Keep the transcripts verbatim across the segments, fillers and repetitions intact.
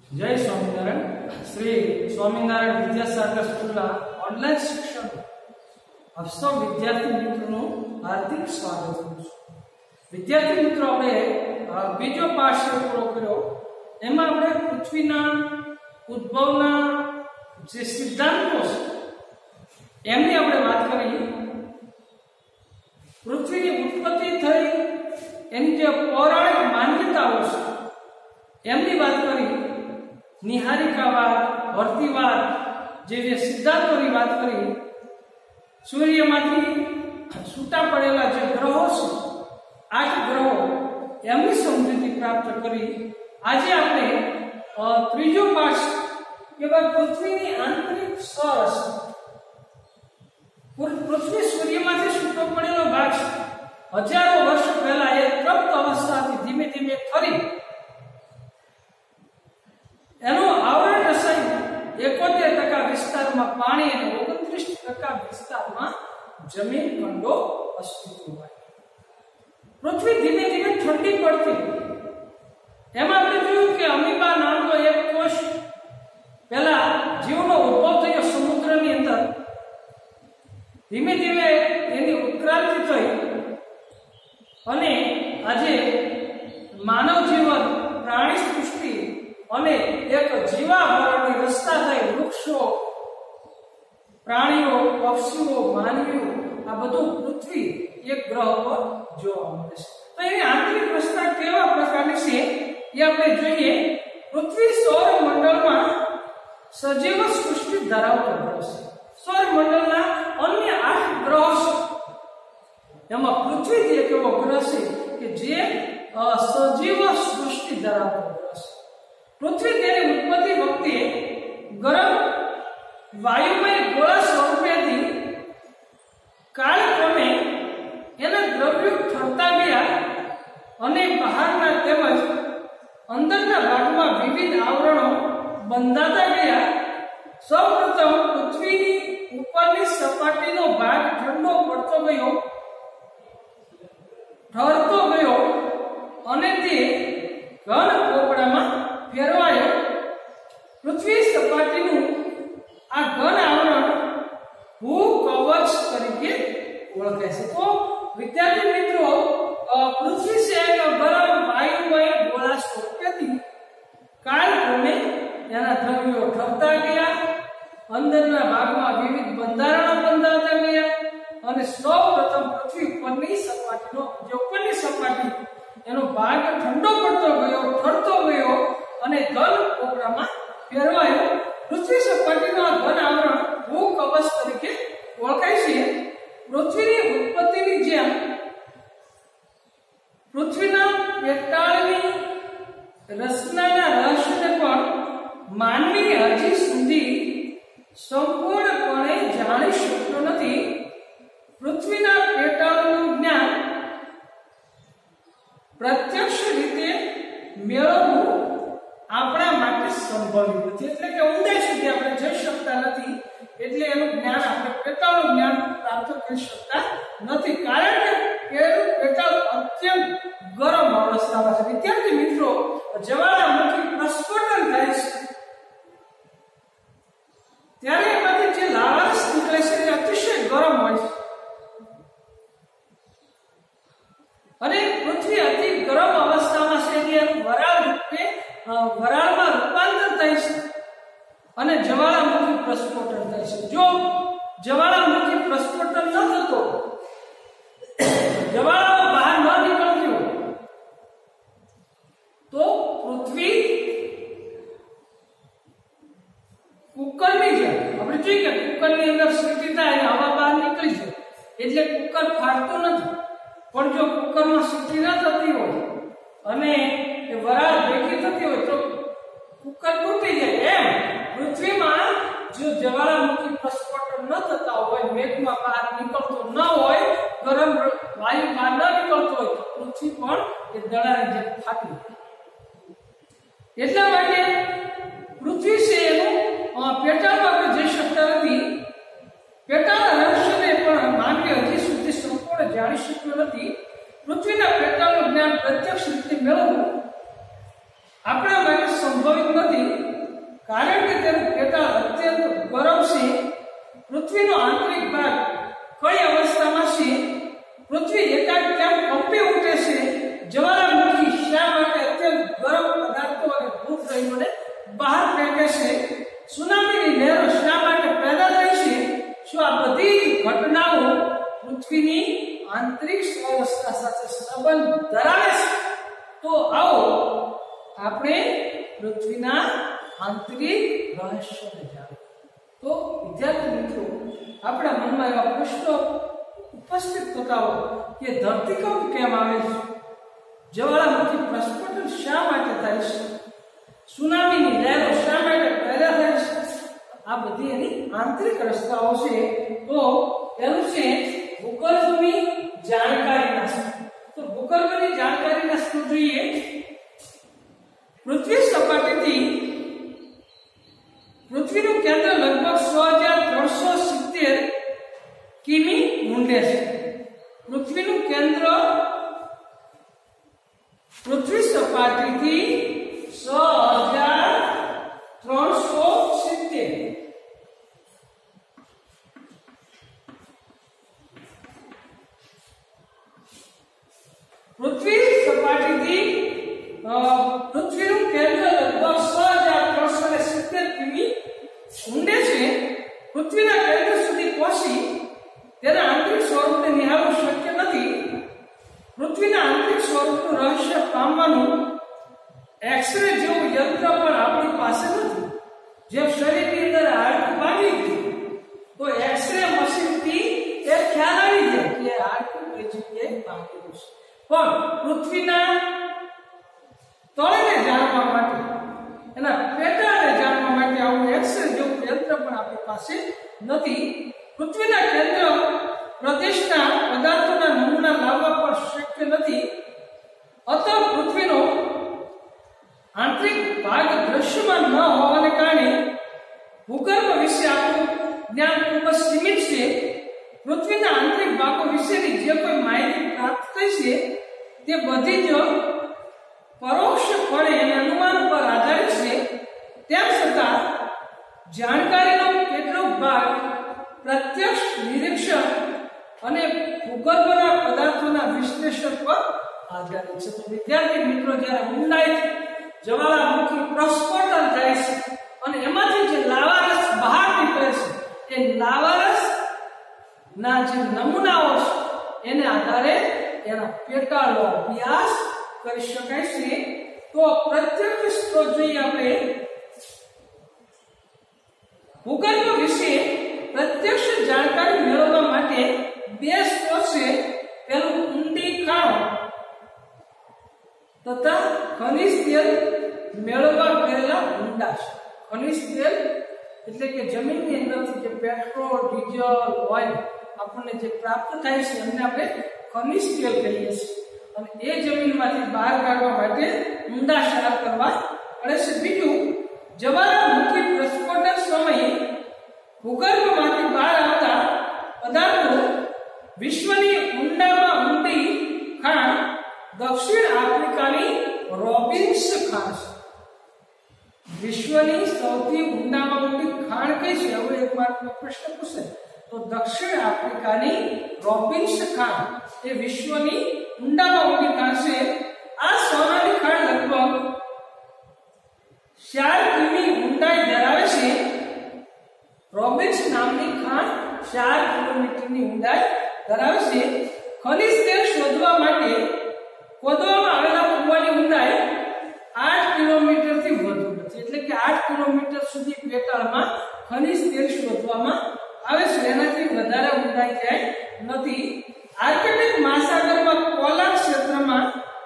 जय Swaminarayan. Shri Swaminarayan Vidyasagar school online शिक्षण आप सब विद्यार्थी मित्रों हार्दिक स्वागत करूं छुं। विद्यार्थी मित्रों આપણે બીજો પાઠ શરૂ કર્યો એમાં આપણે પૃથ્વીના ઉદ્ભવના જે સિદ્ધાંતો છે એમની આપણે વાત કરી। પૃથ્વીની ઉત્પત્તિ થઈ એની જે પૌરાણિક માન્યતાઓ છે એમની વાત કરી। निहारिकावाद वर्तीवाद जेवी सिद्धांतोनी बात करी। सूर्यमांथी छूटा पड़ेला जे ग्रहो छे आठ ग्रहो एमनी समझूती प्राप्त करी। आजे आपणे त्रीजो पाठ केवल पृथ्वीनी आंतरिक स्तर छे। पृथ्वी सूर्यमांथी छूटो पड़ेलो भाग छे। हजारों वर्ष पहला एक तप्त अवस्थाथी धीमे धीमे फरी एनो आवरण रसाई एकोतेर टका विस्तार में पानी और ओगणत्रीस टका विस्तार में जमीन खंडो अस्तित्व में। पृथ्वी धीमे धीमे ठंडी पड़ती एम आपणे जोयुं के अमीबा नामनो एक कोष पहला जीवनो उद्भव थयो समुद्रनी अंदर। धीमे धीमे एनी उत्क्रांति थई अने आजे मानव जीवन प्राणी सृष्टि અને એક જીવાવરણની રચના થઈ। વૃક્ષો પ્રાણીઓ પક્ષીઓ માનવીઓ આ બધું પૃથ્વી એક ગ્રહ પર જોવા મળે છે। તો એની આંતરિક રચના કેવા પ્રકારની છે એ આપણે જોઈએ। પૃથ્વી સૌરમંડળમાં સજીવ સૃષ્ટિ ધરાવતો ગ્રહ છે। સૌરમંડળના અન્ય આઠ ગ્રહો છે એમાં પૃથ્વી એક એવો ગ્રહ છે કે જે સજીવ સૃષ્ટિ ધરાવતો ગ્રહ છે। पृथ्वी तेरी उत्पत्ति वक्ते गरम वायुमय गोला स्वरूपे थी कालक्रमे एना द्रव्यो ठरता गया अने बहारना तेमज अंदरना भागमां विविध आवरणो बंधाता गया। सर्वप्रथम पृथ्वीनी उपरनी सपाटीनो भाग ठंडो पड़तो गयो ठरतो गयो अने ते घन पोपड़ामां फेरवायो। पृथ्वी सपाटीनु आ घन आवरण भूकवच तरीके ओळखाय छे। तो विद्यार्थी मित्रों पृथ्वी से एक गरम वायुमय गोला स्वरूपे कालक्रमे एना द्रव्यो ठरता गया अंदरना भागमां विविध बंधारणो बंधाता गया अने सर्वप्रथम पृथ्वी परनी सपाटीनो जे उपरनी सपाटी एनो भाग ठंडो पड़तो गयो ठरतो गयो અને ઘન પોપડામાં ફેરવાયો। પૃથ્વી સપાટીનો આ ઘન આવરણ ભૂકવચ તરીકે ઓળખાય છે। પૃથ્વીની ઉત્પત્તિની જેમ પૃથ્વીના પેટાળની રચનાના રહસ્યને પણ માનવી હજી સુધી સંપૂર્ણપણે જાણી શક્યો નથી। પૃથ્વીના પેટાળનું જ્ઞાન પ્રત્યક્ષ રીતે મેળવવું આપણા માટે સંભવ નથી, એટલે કે ઊંડાઈ સુધી આપણે જઈ શકતા નથી। એટલે એનું જ્ઞાન આપણે પેટાળનું જ્ઞાન પ્રાપ્ત કરી શકતા નથી કારણ કે એનું પેટાળ અત્યંત ગરમ અવસ્થામાં છે। વિદ્યાર્થી મિત્રો જ્વાળામુખી પ્રસ્ફોટન થાય છે ત્યારે એમાંથી જે લાવારસ નીકળે છે એ અતિશય ગરમ હોય છે અને પૃથ્વી અતિ ગરમ અવસ્થામાં છે એટલે એનું વરાળ રૂપે વરાળમાં રૂપાંતર થાય છે અને જ્વાળામુખી પ્રસ્ફોટન થાય છે। જો જ્વાળામુખી પ્રસ્ફોટન ન થતો જ્વાળાઓ બહાર ન નીકળતી હોય તો પૃથ્વી કુકરની જેમ આપણે જોઈએ કે કુકરની અંદર સીટી થાય હવા બહાર નીકળી જાય એટલે કુકર ફાટતું નથી। પણ જો કુકરમાં સીટી ન થતી હોય અને એ વરાળ ભેગી થતી હોય તો કુકર તૂટી જાય। એમ પૃથ્વીમાં જો જ્વાળામુખી પ્રસ્ફોટન ન થતા હોય મેઘમાં બહાર નીકળતો ન હોય ગરમ વાયુ બહાર ન નીકળતો હોય તો પૃથ્વી પણ એ દડાની જેમ ફાટી જાય। એટલા માટે પૃથ્વી છે એનું પેટાળમાં આપણે જઈ શકતા નથી। પેટાળના રહસ્યને પણ માનવી હજી સુધી સંપૂર્ણ જાણી શક્યો નથી। પૃથ્વીના પેટાળનું જ્ઞાન પ્રત્યક્ષ રીતે મેળવવું આપણા માટે સંભવિત નથી। પૃથ્વીનો આંતરિક ભાગ કઈ અવસ્થામાં છે? પૃથ્વી એકાંત કેમ કંપી ઉઠે છે? જ્વાળામુખી શા માટે અત્યંત ગરમ પદાર્થો અને ભૂદ્રવ્યોને બહાર ફેંકે છે? સુનામીની લહેરો શા માટે પેદા થઈ છે? શું આ બધી ઘટનાઓ પૃથ્વીની આંતરિક અવસ્થા સાથે સંબંધ ધરાવે છે? તો આવો આપણે પૃથ્વીના આંતરિક રહસ્યોને જાણીએ. તો વિદ્યાર્થી મિત્રો, આપણા મનમાં એવા પ્રશ્નો ઉપસ્થિત થતા હોય કે ધરતીકંપ કેમ આવે છે? જ્વાળામુખી પ્રસ્ફોટન શા માટે થાય છે? સુનામીની લહેરો શા માટે પેદા થાય છે? આ બધી એની આંતરિક રસ્તાઓ છે. તો એનું છે ભૂગર્ભની જાણકારીના સ્ત્રોત. તો ભૂગર્ભની જાણકારીના સ્ત્રોત જોઈએ. પૃથ્વી સપાટીથી પૃથ્વીનું કેન્દ્ર લગભગ સો હજાર ત્રણસો સિત્તેર કિમી ઊંડે છે. પૃથ્વીનું કેન્દ્ર પૃથ્વી સપાટીથી સો હજાર ત્રણસો સિત્તેર પૃથ્વી સપાટીથી પૃથ્વીનું કેન્દ્ર લગભગ સો હજાર ત્રણસો સિત્તેર કિમી ઊંડે છે. પૃથ્વીના કેન્દ્ર સુધી પહોંચી તેના આંતરિક સ્વરૂપને નિહાળવું શક્ય નથી. પૃથ્વીના આંતરિક સ્વરૂપનું રહસ્ય પામવાનું એક્સરે જેવું યંત્ર પણ આપણી પાસે નથી. જે શરીરની અંદર હાડકું ભાંગી ગયું તો એક્સરે મશીનથી એ ખ્યાલ આવી જાય કે હાડકું કઈ જગ્યાએ ભાંગેલું છે. પણ પૃથ્વીના તળને જાણવા માટે, એના પેટાળને જાણવા માટે આવું એક્સરે જેવું યંત્ર પણ આપણી પાસે નથી. પૃથ્વીના કેન્દ્ર પ્રદેશના પદાર્થોના નમૂના લાવવા પણ શક્ય નથી. અત પૃથ્વીનો આંતરિક ભાગ દ્રશ્યમાન ન હોવાને કારણે ભૂગર્ભ વિશે આપણું જ્ઞાન ખૂબ જ સીમિત છે. પૃથ્વીના આંતરિક ભાગો વિશેની જે કોઈ માહિતી પ્રાપ્ત થઈ છે તે બધી જ પરોક્ષપણે એના અનુમાન પર આધારિત છે. તેમ છતાં જાણકારીનો કેટલોક ભાગ પ્રત્યક્ષ નિરીક્ષણ અને ભૂગર્ભના પદાર્થોના વિશ્લેષણ પર આધારિત છે. તો વિદ્યાર્થી મિત્રો, જ્યારે ઊંડાઈથી જ્વાળામુખી પ્રસ્ફોટન થાય છે અને એમાંથી જે લાવારસ બહાર નીકળે છે, એ લાવારસ ના જે નમૂનાઓ છે એને આધારે એના પેટાળનો અભ્યાસ કરી શકાય છે. તો પ્રત્યક્ષ સ્ત્રોત જોઈએ આપણે. ભૂગર્ભ વિશે પ્રત્યક્ષ જાણકારી મેળવવા માટે બે સ્ત્રોત છે. પહેલું ઊંડી ખાણો તથા ખનિજ તેલ મેળવવા કરેલા ઊંડા છે. ખનિજ તેલ એટલે કે જમીનની અંદરથી જે પેટ્રોલ, ડીઝલ, ઓઇલ આપણને જે પ્રાપ્ત થાય છે એમને આપણે ખનિજ તેલ કહીએ છીએ. અને એ જમીનમાંથી બહાર કાઢવા માટે ઊંડા ક્ષાર કરવા પડે છે. બીજું, જ્વાળામુખી પ્રસ્ફોટન સમયે ભૂગર્ભમાંથી બહાર આવતા પદાર્થો વિશ્વની ઊંડામાં ઊંડી ખાણ દક્ષિણ આફ્રિકાની રોબિન્સ ખાણ છે. વિશ્વની સૌથી ઊંડામાં ઊંડી ખાણ કઈ છે? હવે એક વાર પ્રશ્ન પૂછે તો દક્ષિણ આફ્રિકાની રોબિન્સ ખાણ એ વિશ્વની ઊંડામાં ઊંડી ખાણ છે. આ સોનાની ખાણ લગભગ ચાર કિમી ઊંડાઈ ધરાવે છે. રોબિન્સ નામની ખાણ ચાર કિલોમીટરની ઊંડાઈ ધરાવે છે. ખનિજ તેલ શોધવા માટે ખોદવામાં આવેલા કૂવાની ઊંડાઈ આઠ કિલોમીટરથી વધુ નથી. એટલે કે આઠ કિલોમીટર સુધી પેટાળમાં ખનિજ તેલ શોધવામાં આવે છે. એનાથી વધારે ઊંડાઈ જાય નથી. આર્કટિક મહાસાગરમાં પોલાર ક્ષેત્રમાં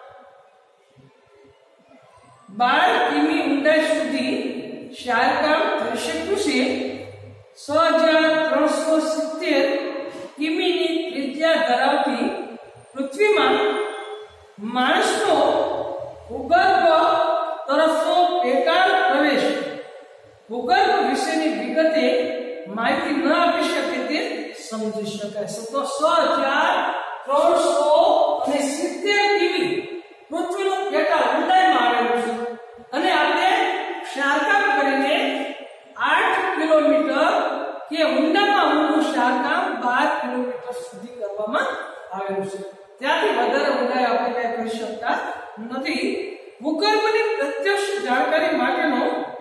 બાર કિમી ઊંડાઈ સુધી ક્ષારકામ થઈ શક્યું છે. છ હજાર ત્રણસો સિત્તેર કિમીની ત્રિજ્યા ધરાવતી પૃથ્વીમાં માણસનો ભૂગર્ભ તરફનો પેટાળ પ્રવેશ ભૂગર્ભ વિશેની વિગતે માહિતી ન આપી શકે તે સમજી શકાય છે. તો છ હજાર ત્રણસો અને સિત્તેર કિમી પૃથ્વીનું પેટાળ ઊંડાઈમાં આવેલું છે અને આપણે ક્ષારકામ કરીને આઠ કિલોમીટર કે ઊંડામાં ઊંડું કામ બાર કિલોમીટર સુધી કરવામાં આવેલું છે. ત્યાંથી વધારે ઊંડાઈ આપણે કઈ કરી શકતા નથી. ભૂગર્ભની પ્રત્યક્ષ જાણકારી માટેનો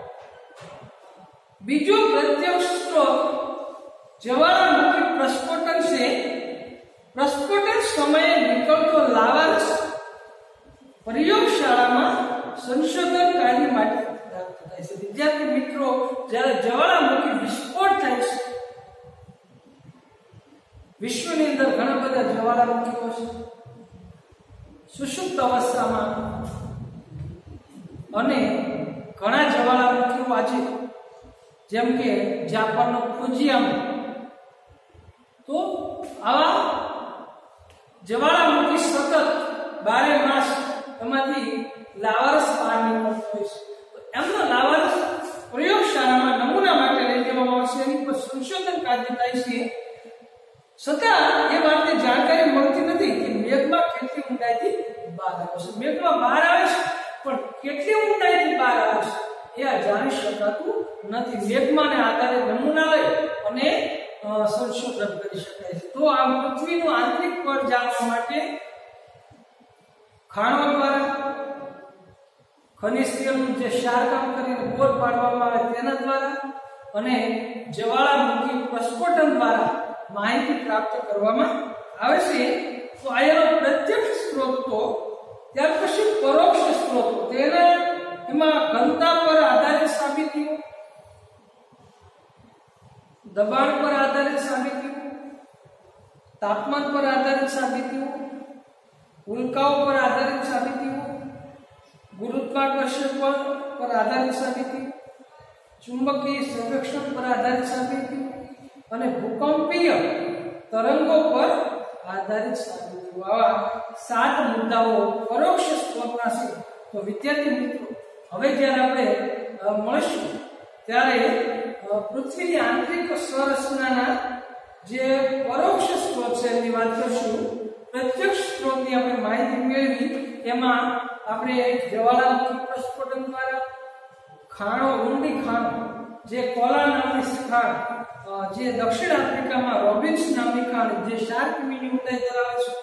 બીજો પ્રત્યક્ષ સ્ત્રોત જ્વાળામુખી પ્રસ્ફોટન છે. પ્રસ્ફોટન સમયે નીકળતો લાવારસ પ્રયોગશાળામાં સંશોધન કાર્ય માટે પ્રાપ્ત થાય છે. વિદ્યાર્થી મિત્રો, જ્યારે જ્વાળામુખી વિસ્ફોટ થાય છે, વિશ્વની અંદર ઘણા બધા જ્વાળામુખીઓ છે સુષુપ્ત અવસ્થામાં, અને ઘણા જ્વાળામુખીઓ આજે જેમ કે જાપાનનો ફુજીયામા, તો આવા જ્વાળામુખી સતત બારે માસ એમાંથી લાવારસ બહાર નીકળતો હોય છે. તો એમનો લાવારસ પ્રયોગશાળામાં નમૂના માટે લઈ જવામાં આવશે, એની પર સંશોધન કાર્ય થાય છે. છતાં એ વાતની જાણકારી મળતી નથી કે મેઘમાં કેટલી ઊંડાઈથી બહાર આવે છે. મેઘમાં બહાર આવે છે, પણ કેટલી ઊંડાઈથી બહાર આવે છે એ આ જાણી શકાતું નથી. મેઘમાને આધારે નમૂના લઈ અને સંશોધન કરી શકાય છે. તો આ પૃથ્વીનું આંતરિક કળ જાણવા માટે ખાણો દ્વારા, ખનિજ તેલનું જે ક્ષારકામ કરીને બોર પાડવામાં આવે તેના દ્વારા અને જ્વાળામુખી પ્રસ્ફોટન દ્વારા માહિતી પ્રાપ્ત કરવામાં આવે છે. તો આ એનો પ્રત્યક્ષ સ્ત્રોત. તો ત્યાર પછી પરોક્ષ સ્ત્રોત, તેના એમાં ઘનતા પર આધારિત સાબિતીઓ, દબાણ પર આધારિત સાબિતીઓ, તાપમાન પર આધારિત સાબિતીઓ, ઉલ્કાઓ પર આધારિત સાબિતીઓ, ગુરુત્વાકર્ષણ પર આધારિત સાબિતીઓ, ચુંબકીય સંરક્ષણ પર આધારિત સાબિતીઓ અને ભૂકંપીય તરંગો પર આધારિત સાબિતીઓ. આવા સાત મુદ્દાઓ પરોક્ષ સ્ત્રોતના છે. તો વિદ્યાર્થી મિત્રો, હવે જ્યારે આપણે મળશું ત્યારે પૃથ્વીની આંતરિક સંરચનાના જે પરોક્ષ સ્ત્રોત છે એની વાત કરશું. પ્રત્યક્ષ સ્ત્રોતની આપણે માહિતી મેળવી, એમાં આપણે જ્વાળામુખી પ્રસ્ફોટન દ્વારા ખાણો, ઊંડી ખાણો, જે કોલા નામની ખાણ, જે દક્ષિણ આફ્રિકામાં રોબિન્સ નામની ખાણ જે ચાર કિમીની ઊંડાઈ ધરાવે છે,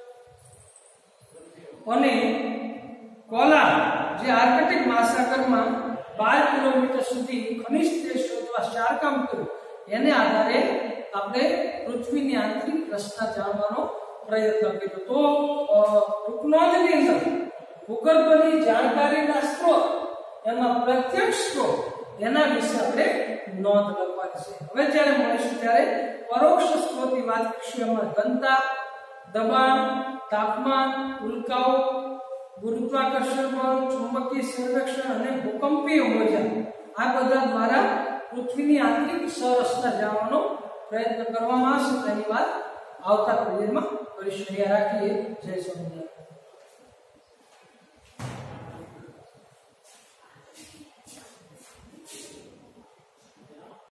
અને કોલા જે આર્કટિક મહાસાગરમાં બાર કિલોમીટર સુધી ખનિજ તેલ શોધવા ક્ષારકામ કર્યું, એને આધારે આપણે પૃથ્વીની આંતરિક રચના જાણવાનો પ્રયત્ન કર્યો. તો ટૂંકનોંધની અંદર ભૂગર્ભની જાણકારીના સ્ત્રોત, એમાં પ્રત્યક્ષ સ્ત્રોત, એના વિશે આપણે નોંધ લખવાની છે. હવે જ્યારે મળીશું ત્યારે પરોક્ષ સ્ત્રોતની વાત કરીશું. એમાં ઘનતા, દબાણ, તાપમાન, ઉલ્કાઓ, ગુરુત્વાકર્ષણ બળ, ચુંબકીય સંરક્ષણ અને ભૂકંપીય મોજા, આ બધા દ્વારા પૃથ્વીની આંતરિક સંરચના જાણવાનો પ્રયત્ન કરવામાં આવશે. તેની વાત આવતા પીરિયડમાં કરીશું. રાખીએ. જય સ્વામિનારાયણ.